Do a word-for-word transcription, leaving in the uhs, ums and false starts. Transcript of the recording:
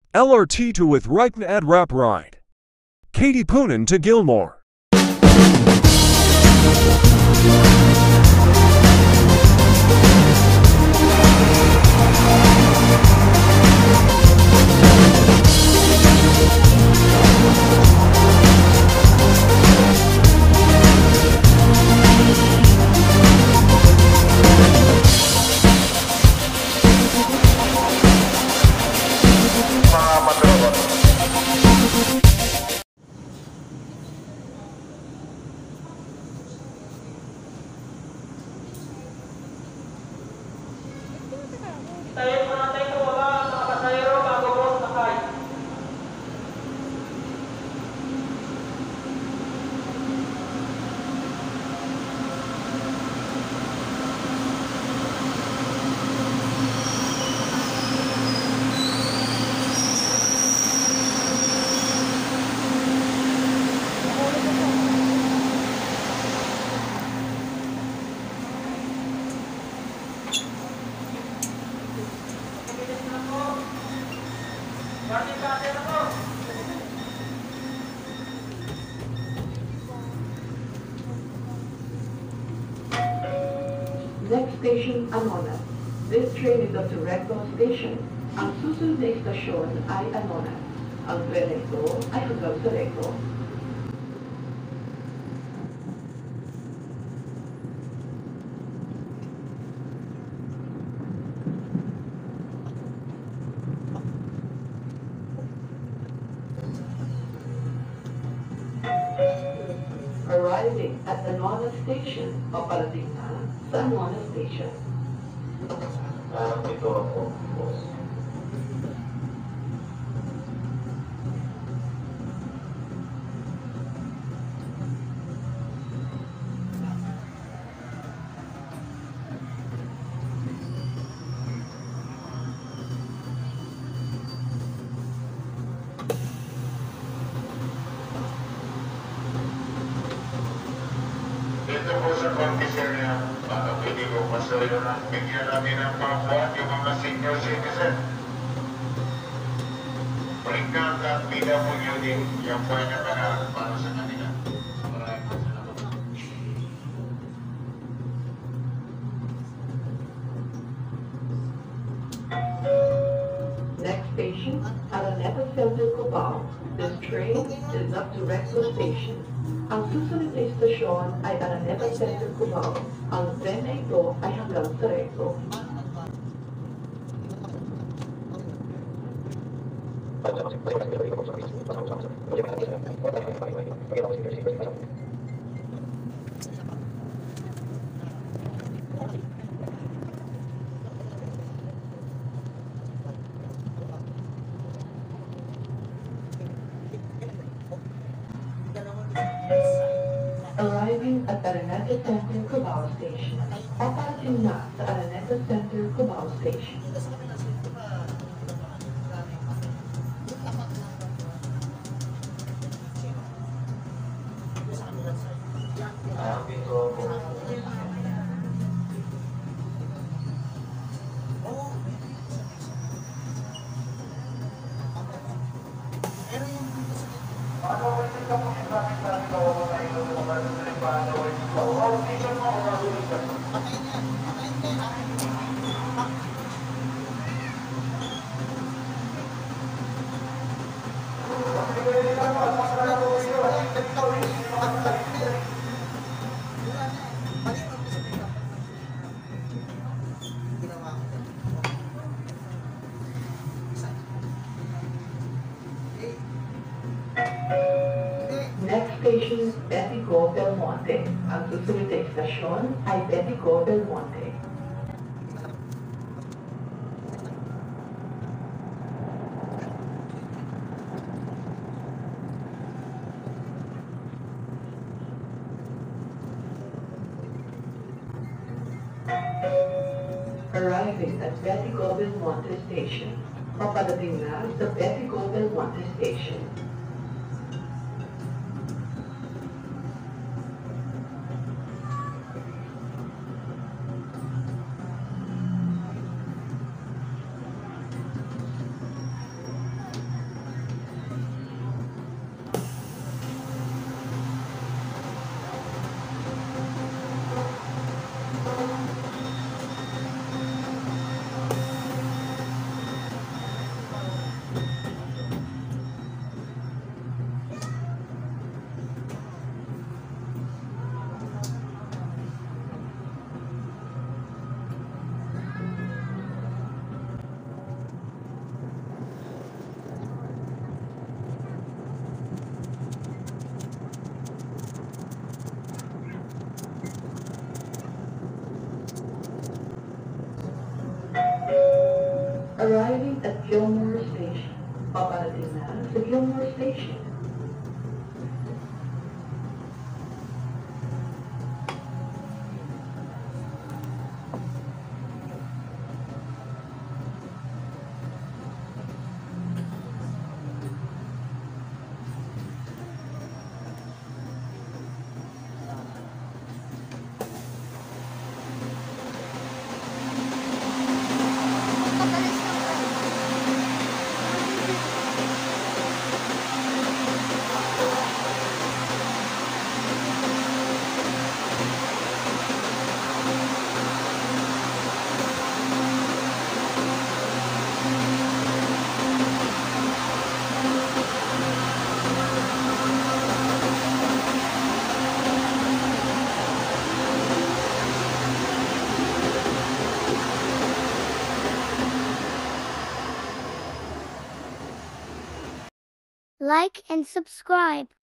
L R T two with Righton at Rap Ride. Katie Poonen to Gilmore. Tayo muna tayo sa baba, mga pasahero, bago po sakay. Next station, Anona. This train is up to Recto Station. Ang susunod na istasyon ay Anona. Ang tren nito ay hanggang sa Recto. Arriving at Anona Station, paparating na sa Anona Station. Parang ito ako, boss. Dito po sa condition niya, baka pwede ko pasuyo na bigyan namin ng pangkuhan yung mga senior citizen. Bringan at P W D, yung po yung mga para sa kanila. Maraming salamat. Next station, Araneta Center, Cubao. This train is up to Recto Station. Ang susunod na istasyon ay Araneta Center, Cubao. Ang tren na ito ay hanggang sa Recto. Arriving at Araneta Center, Cubao Station. Paparating na sa Araneta Center, Cubao Station. Parang ito ako. Next station, Betico, Belmonte. Ang susunod na istasyon ay Betico, Belmonte. Arriving at Betico, Belmonte Station. Paparating na sa Betico, Belmonte Station. Gilmore Station. Paparating na sa Gilmore Station. Like and subscribe.